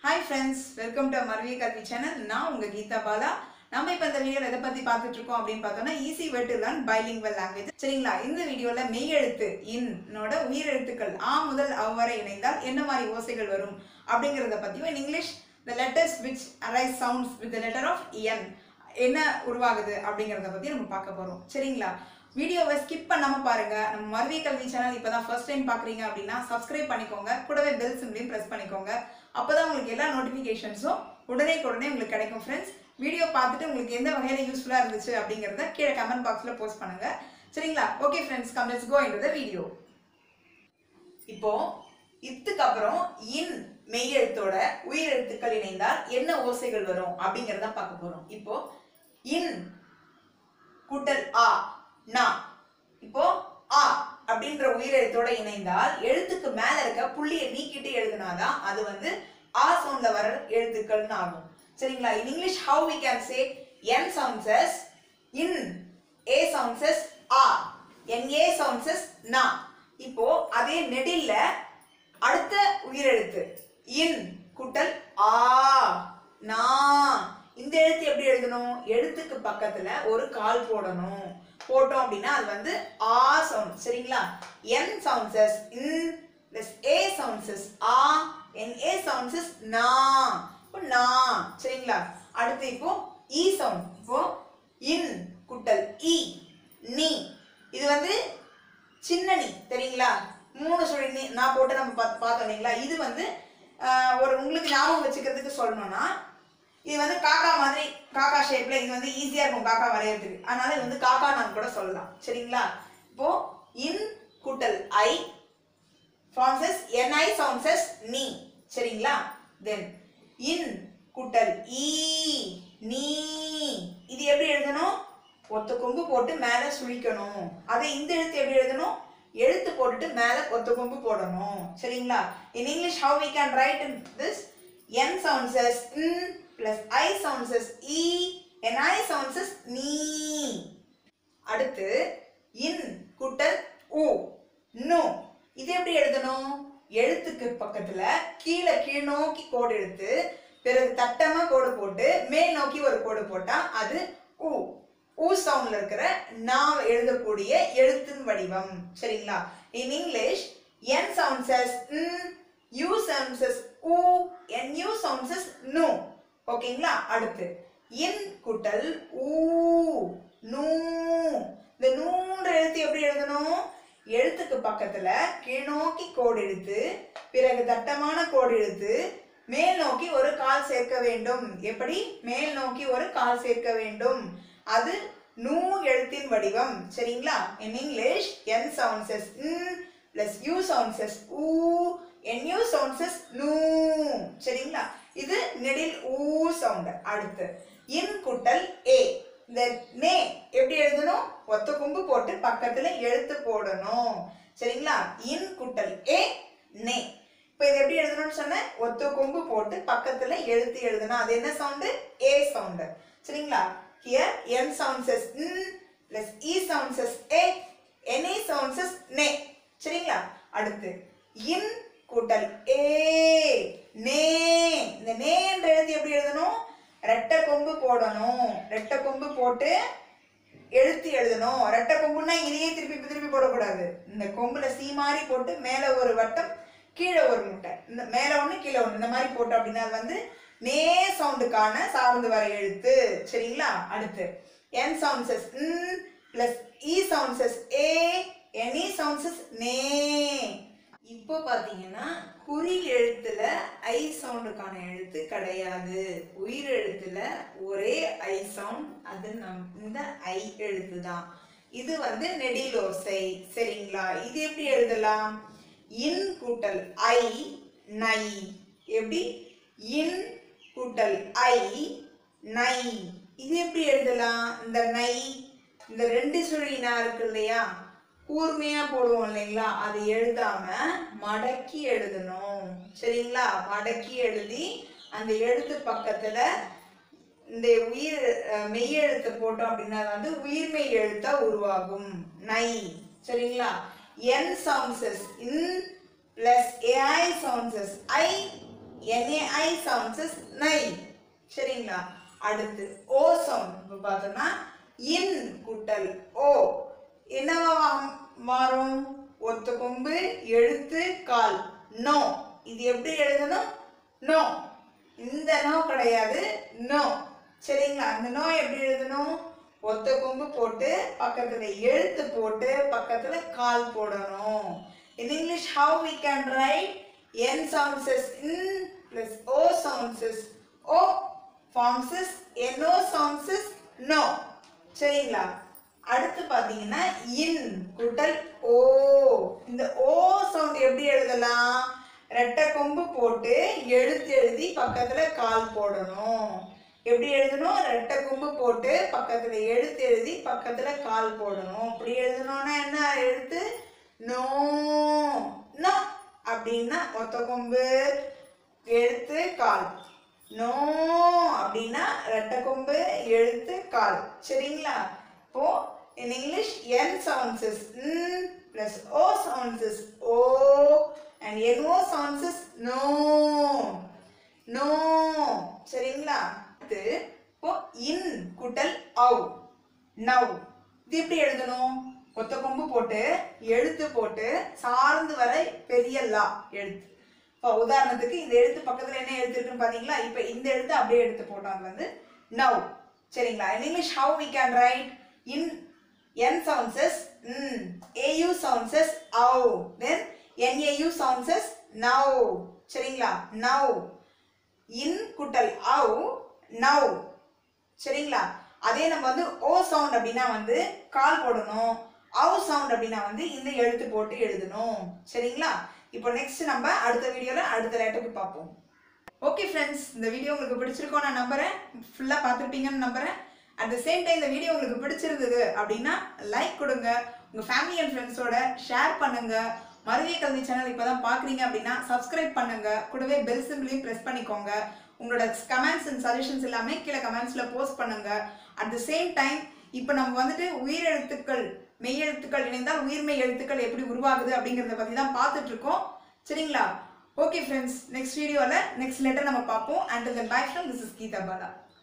Hi friends, welcome to Marvi Kalvi channel. நான் உங்க கீதா பாலா. நம்ம இப்ப இந்த வீடியோல எதை பத்தி பார்த்துட்டு இருக்கோம் அப்படின்னு பார்த்தோம்னா easy way to learn bilingual language. சரிங்களா? இந்த வீடியோல மெய் எழுத்து இன்னோட உயிர் எழுத்துக்கள் ஆ முதல் அவ் வரை இணைந்தால் என்ன மாதிரி ஓசைகள் வரும் அப்படிங்கறத பத்தியும் in English the letters which arise sounds with the letter of n என்ன உருவாகுது அப்படிங்கறத பத்தி நம்ம பார்க்க போறோம். சரிங்களா? வீடியோவை ஸ்கிப் பண்ணாம பாருங்க. நம்ம மர்வி கல்வி சேனல் இப்பதான் ஃபர்ஸ்ட் டைம் பாக்குறீங்க அப்படின்னா சப்ஸ்கிரைப் பண்ணிக்கோங்க. கூடவே பெல் சிம்பலையும் பிரஸ் பண்ணிக்கோங்க. அப்பதான் உங்களுக்கு எல்லா நோட்டிபிகேஷன்ஸும் உடனே உங்களுக்கு கிடைக்கும் ஃப்ரெண்ட்ஸ். வீடியோ பார்த்துட்டு உங்களுக்கு எந்த வகையில யூஸ்ஃபுல்லா இருந்துச்சு அப்படிங்கறத கீழே கமெண்ட் பாக்ஸ்ல போஸ்ட் பண்ணுங்க. சரிங்களா? Okay friends, come let's go into the video. இப்போ இத்துக்கு அப்புறம் இன் மெய் எழுத்தோட உயிர் எழுத்துக்கள் இணைந்தால் என்ன ஓசைகள் வரும் அப்படிங்கறத பார்க்க போறோம். இப்போ இன் கூட்டல் ஆ நா. இப்போ ஆ அப்படின்ற உயிர் எழுத்தோட இணைந்தால் எழுத்துக்கு மேல இருக்க புள்ளியை நீக்கிட்டு எழுதுனாதான் அது வந்து ஆ சவுண்ட்ல வர எழுத்துக்கள்னு ஆகும். சரிங்களா? In English how we can say n sounds as in, a sounds as a, na sounds as na. இப்போ அதே நெடில்ல அடுத்த உயிர் எழுத்து இன் கூட்டல் ஆ நா. இந்த எழுத்து எப்படி எழுதணும்? எழுத்துக்கு பக்கத்துல ஒரு கால் போடணும். போட்டோம் அப்படின்னா அது வந்து ஆ சவுண்ட். சரிங்களா? n sounds as in plus a sounds as a, na sounds as na. இப்போ நா. சரிங்களா? அடுத்து இப்போ e சவுண்ட். இப்போ in குட்டல் e நீ. இது வந்து சின்ன நீ. தெரியுங்களா? மூணு சுழி நீ நான் போட்டு நம்ம பார்த்தோம் இல்லைங்களா? இது வந்து ஒரு உங்களுக்கு ஞாபகம் வச்சுக்கிறதுக்கு சொல்லணும்னா இது வந்து காக்கா மாதிரி, காக்கா ஷேப்ல இது வந்து ஈஸியா இருக்கும் காக்கா வரையறதுக்கு. அதனால இது வந்து காக்கா நான் கூட சொல்லலாம். சரிங்களா? இப்போ இன் கூட்டல் ஐ sounds as ni sounds as நீ. சரிங்களா? தென் இன் கூட்டல் ஈ நீ. இது எப்படி எழுதணும்? ஒத்த கொம்பு போட்டு மேல சுழிக்கணும். அதே இந்த எழுத்து எப்படி எழுதணும்? எழுத்து போட்டுட்டு மேல ஒத்த கொம்பு போடணும். சரிங்களா? In English how we can write in this? n sounds as n plus I sounds as e, ni sounds as நீ. அடுத்து in கூட்டல் u நு. இது எப்படி எழுதணும்? எழுத்துக்கு பக்கத்துல கீழே கீழ் நோக்கி கோடு எடுத்து பிறகு தட்டமா கோடு போட்டு மேல் நோக்கி ஒரு கோடு போட்டா அது u. u சவுண்ட்ல இருக்கிற நான் எழுதக்கூடிய எழுத்தின் வடிவம். சரிங்களா? In English n sounds as n, u sounds as u, nu sounds as nu. ஓகேங்களா? அடுத்து இன் கூட்டல் ஊ நூ. இந்த நூன்ற எழுத்து எப்படி எழுதணும்? எழுத்துக்கு பக்கத்துல கீழ் நோக்கி கோடு எடுத்து பிறகு தட்டமான கோடு எடுத்து மேல் நோக்கி ஒரு கால் சேர்க்க வேண்டும். எப்படி? மேல் நோக்கி ஒரு கால் சேர்க்க வேண்டும். அது நூ எழுத்தின் வடிவம். சரிங்களா? In English n sounds as n plus u sounds as u, nu sounds as nu. சரிங்களா? இது நெடில் ஊ சவுண்ட். அடுத்து இன் கூட்டல் ஏ. இந்த நே எப்படி எழுதணும்? ஒத்த கொம்பு போட்டு பக்கத்துல எழுத்து போடணும். சரிங்களா? இன் கூட்டல் ஏ நே. இப்போ இது எப்படி எழுதணும்னு சொன்னேன்? ஒத்த கொம்பு போட்டு பக்கத்துல எழுத்து எழுதணும். அது என்ன சவுண்ட்? ஏ சவுண்ட். சரிங்களா? Here n sounds as n plus e sounds as a, na sounds as ne. சரிங்களா? அடுத்து இன் கூட்டல் ஏ நே. இந்த நே என்ற எழுத்து எப்படி எழுதணும்? ரெட்டை கொம்பு போடணும். ரெட்டை கொம்பு போட்டு எழுத்து எழுதணும். ரெட்டை கொம்புன்னா இதையே திருப்பி போடக்கூடாது. இந்த கொம்புல சீ மாதிரி போட்டு மேல ஒரு வட்டம் கீழே ஒரு முட்டை, இந்த மேல ஒண்ணு கீழே ஒண்ணு, இந்த மாதிரி போட்டோம் அப்படின்னா அது வந்து நே சவுண்டுக்கான சார்ந்து வர எழுத்து. சரிங்களா? அடுத்து n sounds as n plus e sounds as a, ne sounds as ne. இப்போ பாத்தீங்கன்னா குறில் எழுத்துல ஐ சவுண்டுக்கான எழுத்து கிடையாது. உயிர் எழுத்துல ஒரே ஐ சவுண்ட், அது இந்த ஐ எழுத்து தான். இது வந்து நெடிலோசை. சரிங்களா? இது எப்படி எழுதலாம்? இன் கூட்டல் ஐ நை. எப்படி? இன் கூட்டல் ஐ நை. இது எப்படி எழுதலாம்? இந்த நை இந்த ரெண்டு சுழினா இருக்கு இல்லையா, கூர்மையா போடுவோம் இல்லைங்களா, அது எழுதாம மடக்கி எழுதணும். சரிங்களா? மடக்கி எழுதி அந்த எழுத்து பக்கத்துல இந்த உயிர் மெய் எழுத்து போட்டோம் அப்படின்னா வந்து உயிர்மெய் எழுத்தா உருவாகும். நை. சரிங்களா? n sounds as in plus ai sounds as I, NAI sounds is நை. சரிங்களா? அடுத்து O sound இப்போ பார்த்தோம்னா இன் கூட்டல் ஓ என்னவா மாறும்? ஒத்த கொம்பு எழுத்து கால் நோ. இது எப்படி எழுதணும்? நோ. இந்த நோ கிடையாது, நோ. சரிங்களா? அந்த நோ எப்படி எழுதணும்? ஒத்த கொம்பு போட்டு பக்கத்துல எழுத்து போட்டு பக்கத்துல கால் போடணும். In English how we can write N sounds as in plus O sounds as O forms as NO sounds as no. சரிங்களா? அடுத்து பாத்தீங்கன்னா இன் கூட்டல் ஓ. இந்த ஓ சவுண்ட் எப்படி எழுதலாம்? ரெட்டை கொம்பு போட்டு எழுத்து எழுதி பக்கத்துல கால் போடணும். எப்படி எழுதணும்? ரெட்டை கொம்பு போட்டு பக்கத்துல எழுத்து எழுதி பக்கத்துல கால் போடணும். அப்படி எழுதணும்னா என்ன எழுத்து? நோ. நோ அப்படின்னா ஒத்த கொம்பு எழுத்து கால். நோ அப்படின்னா ரெட்டை கொம்பு எழுத்து கால். சரிங்களா? இப்போ in English N sounds is N plus O sounds is O and NO sounds is no. No. சரிங்களா? இப்போ இன் கூட்டல் அவு நவ். இது எப்படி எழுதணும்? ஒத்த கொம்பு போட்டு எழுத்து போட்டு சார்ந்து வர பெரிய லா எழுத்து. இப்போ உதாரணத்துக்கு இந்த எழுத்து பக்கத்துல என்ன எழுத்து இருக்குன்னு பாத்தீங்களா? இப்போ இந்த எழுத்து அப்படியே எடுத்து போட்டோம். அது வந்து நவ். சரிங்களா? In English how we can write in N sounds as N, AU sounds as OW, then NAU sounds as now. சரிங்களா? now. இன் கூட்டல் அவு நவ். சரிங்களா? அதே நம்ம வந்து ஓ சவுண்ட் அப்படின்னா வந்து கால் போடணும். அவு சவுண்ட் அப்படின்னா வந்து இந்த எழுத்து போட்டு எழுதணும். சரிங்களா? இப்போ நெக்ஸ்ட் நம்ம அடுத்த வீடியோல அடுத்த லேட்டருக்கு பார்ப்போம். ஓகே ஃப்ரெண்ட்ஸ், இந்த வீடியோ உங்களுக்கு பிடிச்சிருக்கோம் நான் நம்புறேன். ஃபுல்லா பார்த்துட்டீங்கன்னு நம்புறேன். அட் த சேம் டைம் இந்த வீடியோ உங்களுக்கு பிடிச்சிருந்தது அப்படின்னா லைக் கொடுங்க, உங்க ஃபேமிலி அண்ட் ஃப்ரெண்ட்ஸோட ஷேர் பண்ணுங்க. மருவிய கல்வி சேனல் இப்பதான் பாக்குறீங்க அப்படின்னா சப்ஸ்கிரைப் பண்ணுங்க. கூடவே பெல் சிம்பிளையும் பிரஸ் பண்ணிக்கோங்க. உங்களோட கமெண்ட்ஸ் அண்ட் சஜஷன்ஸ் எல்லாமே கீழே கமெண்ட்ஸ்ல போஸ்ட் பண்ணுங்க. அட் த சேம் டைம் இப்போ நம்ம வந்துட்டு உயிரெழுத்துக்கள் மெய்யெழுத்துக்கள் இணைந்தால் உயிர்மெய் எழுத்துக்கள் எப்படி உருவாகுது அப்படிங்கிறத பத்தி தான் பார்த்துட்டு இருக்கோம். சரிங்களா? ஓகே ஃப்ரெண்ட்ஸ், நெக்ஸ்ட் வீடியோல நெக்ஸ்ட் லெட்டர் நம்ம பார்ப்போம். Until then, bye from this is Geeta Bala.